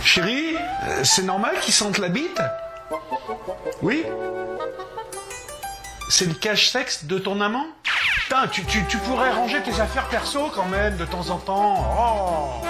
Chérie, c'est normal qu'il sente la bite? Oui? C'est le cache-sexe de ton amant? Putain, tu pourrais ranger tes affaires perso quand même, de temps en temps. Oh!